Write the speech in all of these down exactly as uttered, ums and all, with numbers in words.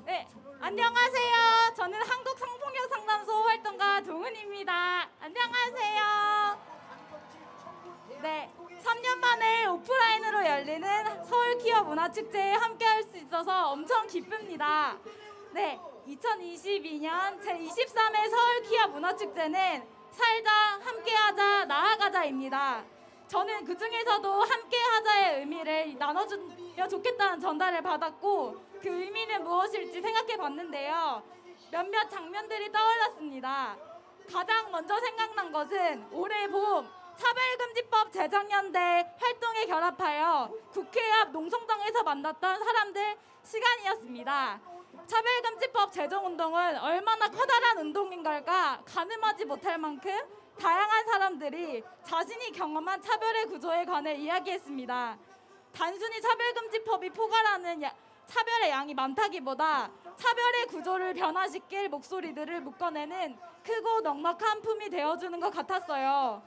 네, 안녕하세요. 저는 한국성폭력상담소 활동가 동은입니다. 안녕하세요. 네, 삼 년 만에 오프라인으로 열리는 서울 퀴어 문화축제에 함께할 수 있어서 엄청 기쁩니다. 네, 이천이십이 년 제이십삼 회 서울 퀴어 문화축제는 살자, 함께하자, 나아가자입니다. 저는 그 중에서도 함께하자의 의미를 나눠주면 좋겠다는 전달을 받았고 그 의미는 무엇일지 생각해 봤는데요. 몇몇 장면들이 떠올랐습니다. 가장 먼저 생각난 것은 올해 봄 차별금지법 제정연대 활동에 결합하여 국회 앞 농성장에서 만났던 사람들 시간이었습니다. 차별금지법 제정운동은 얼마나 커다란 운동인 걸까 가늠하지 못할 만큼 다양한 사람들이 자신이 경험한 차별의 구조에 관해 이야기했습니다. 단순히 차별금지법이 포괄하는 야, 차별의 양이 많다기보다 차별의 구조를 변화시킬 목소리들을 묶어내는 크고 넉넉한 품이 되어주는 것 같았어요.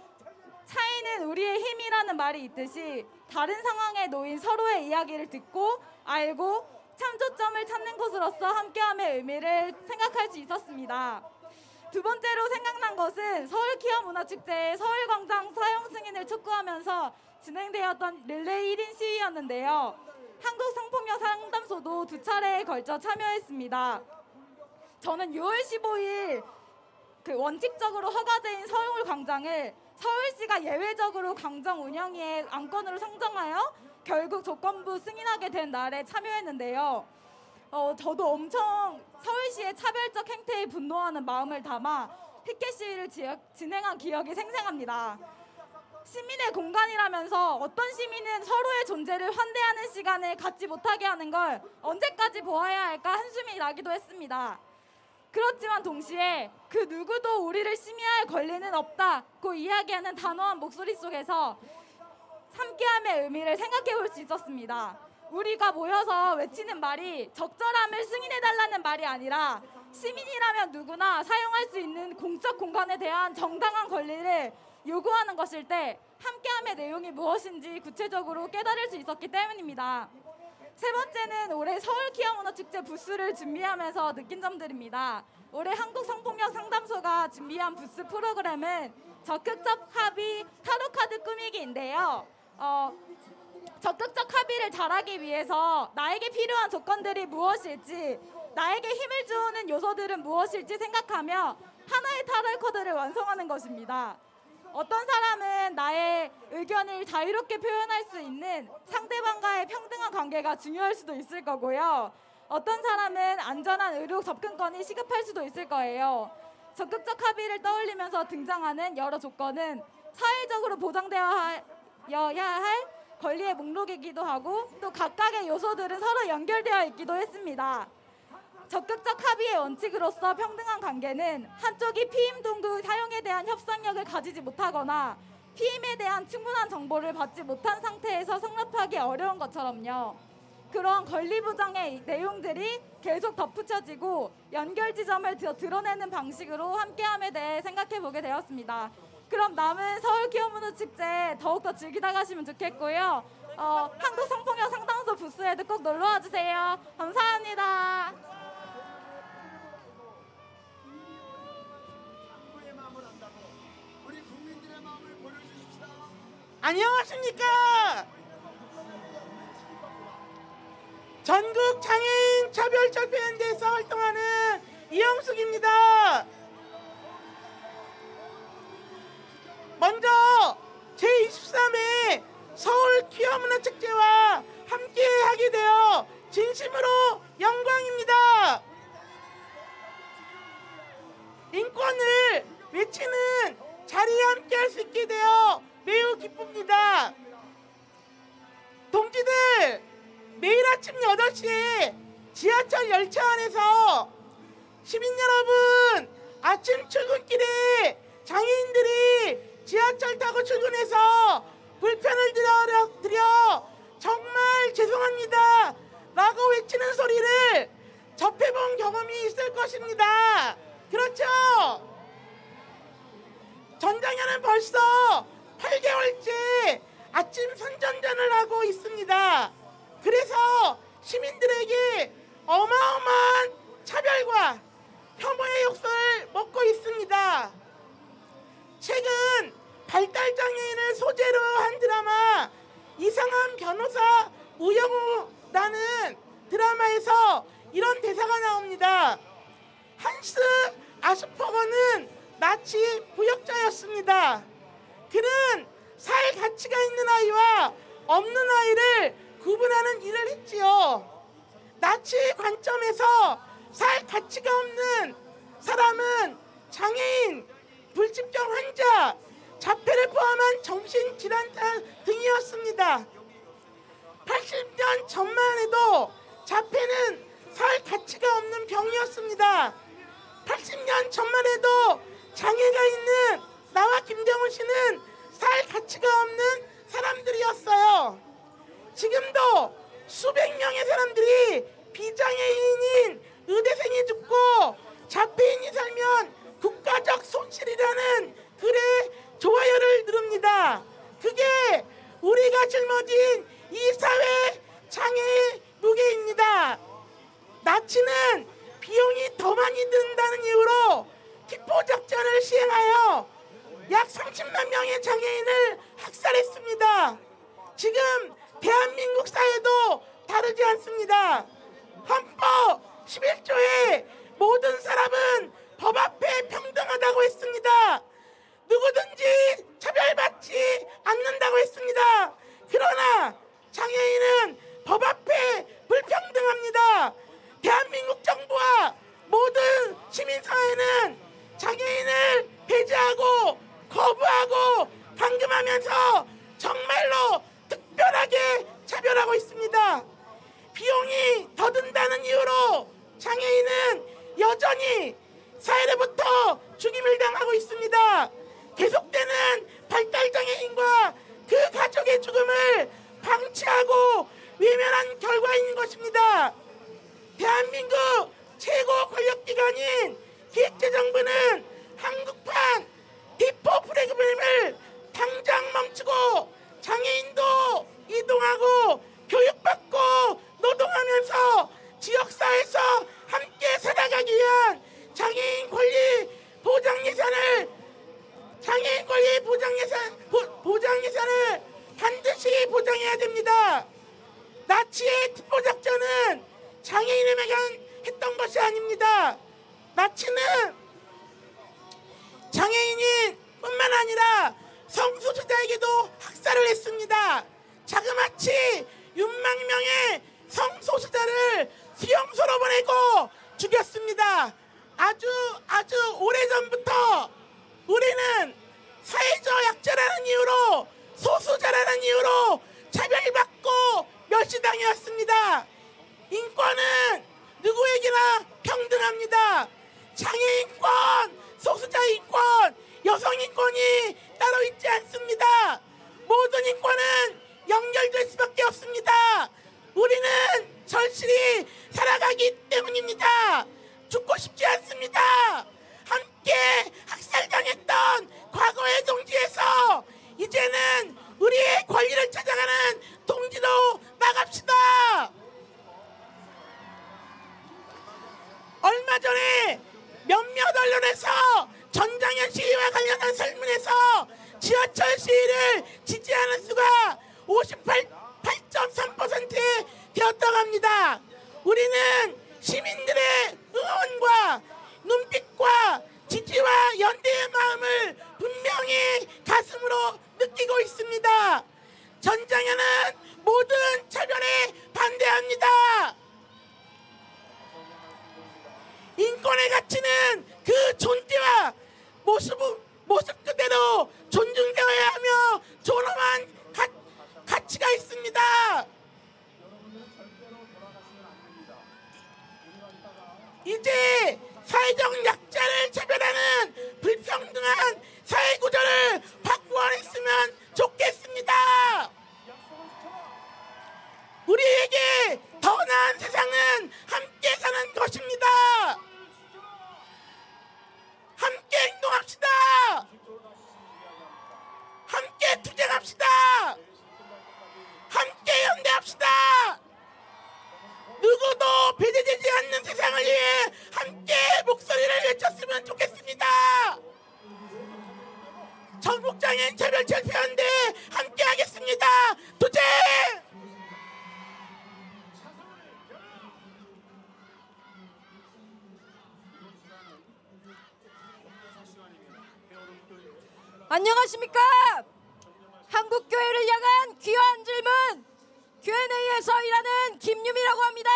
차이는 우리의 힘이라는 말이 있듯이 다른 상황에 놓인 서로의 이야기를 듣고 알고 참조점을 찾는 곳으로서 함께함의 의미를 생각할 수 있었습니다. 두 번째로 생각난 것은 서울 퀴어 문화축제의 서울광장 사용 승인을 촉구하면서 진행되었던 릴레이 일 인 시위였는데요. 한국성폭력 상담소도 두 차례에 걸쳐 참여했습니다. 저는 유월 십오일 그 원칙적으로 허가제인 서울광장을 서울시가 예외적으로 광장 운영위의 안건으로 선정하여 결국 조건부 승인하게 된 날에 참여했는데요. 어, 저도 엄청 서울시의 차별적 행태에 분노하는 마음을 담아 피켓 시위를 지역, 진행한 기억이 생생합니다. 시민의 공간이라면서 어떤 시민은 서로의 존재를 환대하는 시간을 갖지 못하게 하는 걸 언제까지 보아야 할까 한숨이 나기도 했습니다. 그렇지만 동시에 그 누구도 우리를 심의할 권리는 없다고 이야기하는 단호한 목소리 속에서 함께함의 의미를 생각해 볼 수 있었습니다. 우리가 모여서 외치는 말이 적절함을 승인해달라는 말이 아니라 시민이라면 누구나 사용할 수 있는 공적 공간에 대한 정당한 권리를 요구하는 것일 때 함께함의 내용이 무엇인지 구체적으로 깨달을 수 있었기 때문입니다. 세 번째는 올해 서울 퀴어 문화축제 부스를 준비하면서 느낀 점들입니다. 올해 한국성폭력 상담소가 준비한 부스 프로그램은 적극적 합의 타로카드 꾸미기인데요. 어, 적극적 합의를 잘하기 위해서 나에게 필요한 조건들이 무엇일지, 나에게 힘을 주는 요소들은 무엇일지 생각하며 하나의 타로 카드를 완성하는 것입니다. 어떤 사람은 나의 의견을 자유롭게 표현할 수 있는 상대방과의 평등한 관계가 중요할 수도 있을 거고요. 어떤 사람은 안전한 의료 접근권이 시급할 수도 있을 거예요. 적극적 합의를 떠올리면서 등장하는 여러 조건은 사회적으로 보장되어야 할 권리의 목록이기도 하고 또 각각의 요소들은 서로 연결되어 있기도 했습니다. 적극적 합의의 원칙으로서 평등한 관계는 한쪽이 피임 도구 사용에 대한 협상력을 가지지 못하거나 피임에 대한 충분한 정보를 받지 못한 상태에서 성립하기 어려운 것처럼요. 그런 권리 보장의 내용들이 계속 덧붙여지고 연결 지점을 드러내는 방식으로 함께함에 대해 생각해 보게 되었습니다. 그럼 남은 서울 퀴어 문화축제 더욱더 즐기다 가시면 좋겠고요. 어, 한국성폭력 상담소 부스에도 꼭 놀러와 주세요. 감사합니다. 안녕하십니까. 전국 장애인 차별철폐연대에서 활동하는 이영숙입니다. 먼저 제이십삼 회 서울 퀴어 문화축제와 함께하게 되어 진심으로 영광입니다. 인권을 외치는 자리에 함께할 수 있게 되어 매우 기쁩니다. 동지들, 매일 아침 여덟 시에 지하철 열차 안에서 시민 여러분, 아침 출근길에 장애인들이 지하철 타고 출근해서 불편을 드려, 드려 정말 죄송합니다 라고 외치는 소리를 접해본 경험이 있을 것입니다. 그렇죠? 전장현은 벌써 팔 개월째 아침 선전전을 하고 있습니다. 그래서 시민들에게 어마어마한 영화에서 이런 대사가 나옵니다. 한스 아스퍼거는 나치 부역자였습니다. 그는 살 가치가 있는 아이와 없는 아이를 구분하는 일을 했지요. 나치 관점에서 살 가치가 없는 사람은 장애인, 불치병 환자, 자폐를 포함한 정신질환 등이었습니다. 팔십 년 전만 해도 자폐는 살 가치가 없는 병이었습니다. 팔십 년 전만 해도 장애가 있는 나와 김경훈 씨는 살 가치가 없는 사람들이었어요. 지금도 수백 명의 사람들이 비장애인인 의대생이 죽고 자폐인이 살면 국가적 손실이라는 글에 좋아요를 누릅니다. 그게 우리가 짊어진 이 사회 장애의 무게입니다. 나치는 비용이 더 많이 든다는 이유로 기포 작전을 시행하여 약 삼십만 명의 장애인을 학살했습니다. 지금 대한민국 사회도 다르지 않습니다. 헌법 십일 조에 모든 사람은 법 앞에 평등하다고 했습니다. 누구든지 차별받지 않는다고 했습니다. 그러나 장애인은 법 앞에 불평등합니다. 대한민국 정부와 모든 시민사회는 장애인을 배제하고 거부하고 감금하면서 정말로 특별하게 차별하고 있습니다. 비용이 더 든다는 이유로 장애인은 여전히 사회로부터 죽임을 당하고 있습니다. 계속되는 발달장애인과 그 가족의 죽음을 방치하고 외면한 결과인 것입니다. 대한민국 최고 권력기관인 기획재정부는 한국판 디포 프로그램을 당장 멈추고 장애인도 이동하고 교육받고 노동하면서 지역사회에서 함께 살아가기 위한 장애인 권리 보장 예산을 장애인 권리 보장 예산 보, 보장 예산을 반드시 보장해야 됩니다. 나치의 디포 작전은 장애인에게만 했던 것이 아닙니다. 나치는 장애인인 뿐만 아니라 성소수자에게도 학살을 했습니다. 자그마치 육만 명의 성소수자를 수용소로 보내고 죽였습니다. 아주 아주 오래전부터 우리는 사회적 약자라는 이유로 소수자라는 이유로 차별받고 멸시당해왔습니다. 인권은 누구에게나 평등합니다. 장애인권, 소수자 인권, 여성 인권이 따로 있지 않습니다. 모든 인권은 연결될 수밖에 없습니다. 우리는 절실히 살아가기 때문입니다. 죽고 싶지 않습니다. 함께 학살당했던 과거의 동지에서 이제는 우리의 권리를 찾아가는 동지로 나갑시다. 얼마 전에 몇몇 언론에서 전장현 시위와 관련한 설문에서 지하철 시위를 지지하는 수가 오십팔 점 삼 퍼센트에 되었다고 합니다. 우리는 시민들의 응원과 눈빛과 지지와 연대의 마음을 분명히 가슴으로 느끼고 있습니다. 전장현은 모든 차별에 반대합니다. 인권의 가치는 그 존재와 모습, 모습 그대로 존중되어야 하며 존엄한 가, 가치가 있습니다. 이제 사회적 약자를 차별하는 불평등한 사회구조를 바꾸어냈으면 좋겠습니다. 우리에게 더 나은 세상은 함께 사는 것입니다. 함께 행동합시다. 함께 투쟁합시다. 함께 연대합시다. 누구도 배제되지 않는 세상을 위해 함께 목소리를 외쳤으면 좋겠습니다. 전국장애인 차별철폐연대 함께 하겠습니다. 투쟁! 안녕하십니까? 한국교회를 향한 귀한 질문, 큐 앤 에이에서 일하는 김유미라고 합니다.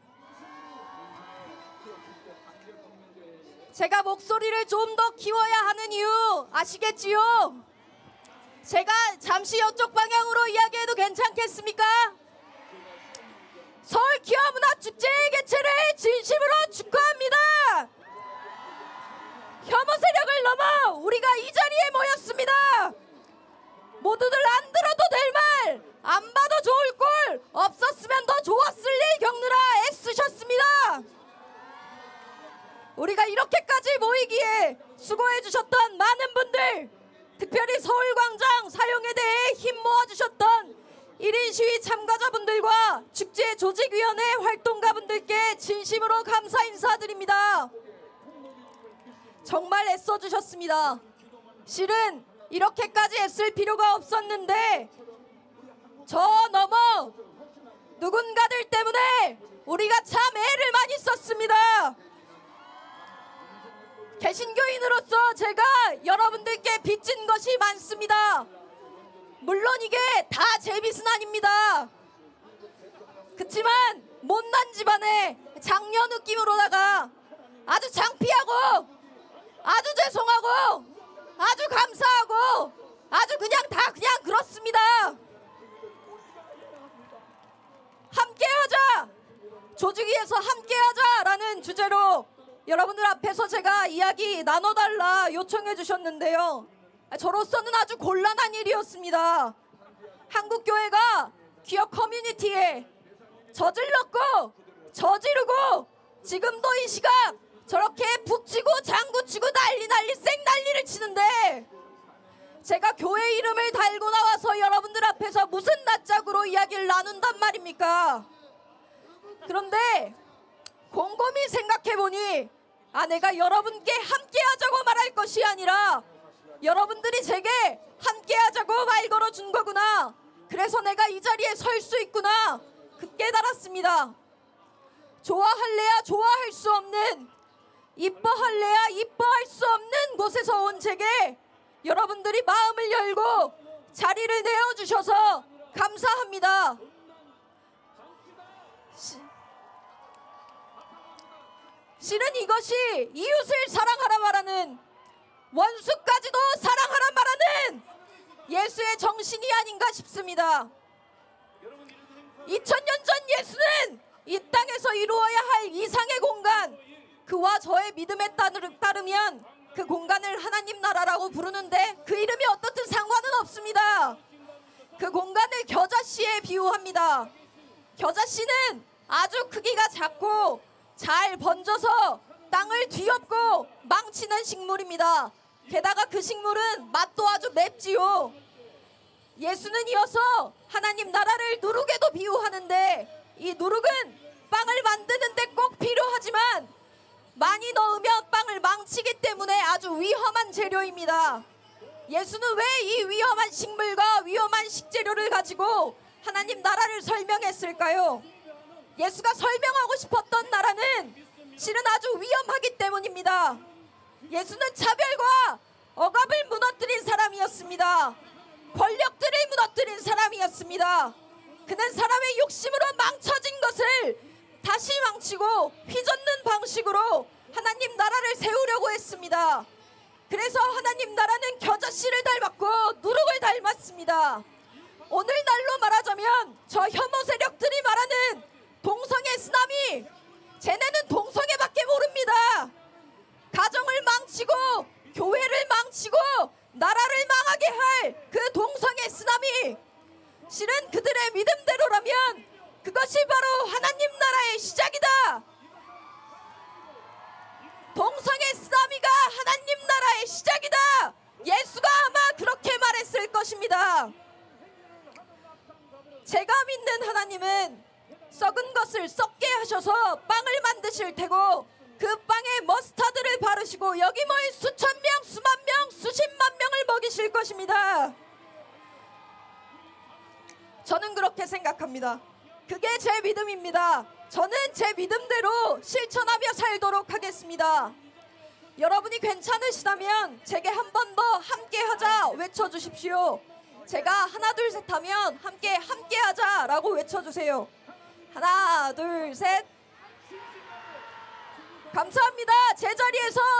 제가 목소리를 좀 더 키워야 하는 이유 아시겠지요? 제가 잠시 이쪽 방향으로 이야기해도 괜찮겠습니까? 서울 기아문화축제의 개최를 진심으로 축하합니다. 혐오 세력을 넘어 우리가 이 자리에 모였습니다. 모두들 안 들어도 될 말, 안 봐도 좋을 꼴, 없었으면 더 좋았을 일 겪느라 애쓰셨습니다. 우리가 이렇게까지 모이기에 수고해 주셨던 많은 분들, 특별히 서울광장 사용에 대해 힘 모아주셨던 일 인 시위 참가자분들과 축제 조직위원회 활동가분들께 진심으로 감사 인사드립니다. 정말 애써주셨습니다. 실은 이렇게까지 애쓸 필요가 없었는데 저 너머 누군가들 때문에 우리가 참 애를 많이 썼습니다. 개신교인으로서 제가 여러분들께 빚진 것이 많습니다. 물론 이게 다 제 빚은 아닙니다. 그치만 못난 집안에 장녀 느낌으로다가 아주 창피하고 아주 죄송하고 아주 감사하고 아주 그냥 다 그냥 그렇습니다. 함께하자! 조직위에서 함께하자라는 주제로 여러분들 앞에서 제가 이야기 나눠달라 요청해 주셨는데요. 저로서는 아주 곤란한 일이었습니다. 한국교회가 기업 커뮤니티에 저질렀고 저지르고 지금도 이 시각 저렇게 북치고 장구치고 난리 난리 쌩난리를 치는데 제가 교회 이름을 달고 나와서 여러분들 앞에서 무슨 낯짝으로 이야기를 나눈단 말입니까? 그런데 곰곰이 생각해보니 아 내가 여러분께 함께하자고 말할 것이 아니라 여러분들이 제게 함께하자고 말 걸어준 거구나. 그래서 내가 이 자리에 설 수 있구나. 그 깨달았습니다. 좋아할래야 좋아할 수 없는, 이뻐할래야 이뻐할 수 없는 곳에서 온 제게 여러분들이 마음을 열고 자리를 내어주셔서 감사합니다. 시, 실은 이것이 이웃을 사랑하라 말하는, 원수까지도 사랑하라 말하는 예수의 정신이 아닌가 싶습니다. 이천 년 전 예수는 이 땅에서 이루어야 할 이상의 공간, 그와 저의 믿음에 따르면 그 공간을 하나님 나라라고 부르는데 그 이름이 어떻든 상관은 없습니다. 그 공간을 겨자씨에 비유합니다. 겨자씨는 아주 크기가 작고 잘 번져서 땅을 뒤엎고 망치는 식물입니다. 게다가 그 식물은 맛도 아주 맵지요. 예수는 이어서 하나님 나라를 누룩에도 비유하는데 이 누룩은 빵을 만드는데 꼭 필요하지만 많이 넣으면 빵을 망치기 때문에 아주 위험한 재료입니다. 예수는 왜 이 위험한 식물과 위험한 식재료를 가지고 하나님 나라를 설명했을까요? 예수가 설명하고 싶었던 나라는 실은 아주 위험하기 때문입니다. 예수는 차별과 억압을 무너뜨린 사람이었습니다. 권력들을 무너뜨린 사람이었습니다. 그는 사람의 욕심으로 망쳐진 것을 다시 망치고 휘젓는 방식으로 하나님 나라를 세우려고 했습니다. 그래서 하나님 나라는 겨자씨를 닮았고 누룩을 닮았습니다. 오늘날로 말하자면 저 혐오 세력들이 말하는 동성애 쓰나미, 쟤네는 동성애밖에 모릅니다. 가정을 망치고 교회를 망치고 나라를 망하게 할 그 동성애 쓰나미, 실은 그들의 믿음대로라면 그것이 바로 하나님 나라의 시작이다. 동성애 쓰나미가 하나님 나라의 시작이다. 예수가 아마 그렇게 말했을 것입니다. 제가 믿는 하나님은 썩은 것을 썩게 하셔서 빵을 만드실 테고 그 빵에 머스타드를 바르시고 여기 모인 수천 명, 수만 명, 수십만 명을 먹이실 것입니다. 저는 그렇게 생각합니다. 그게 제 믿음입니다. 저는 제 믿음대로 실천하며 살도록 하겠습니다. 여러분이 괜찮으시다면 제게 한 번 더 함께하자 외쳐주십시오. 제가 하나 둘 셋 하면 함께 함께하자라고 외쳐주세요. 하나 둘 셋. 감사합니다. 제자리에서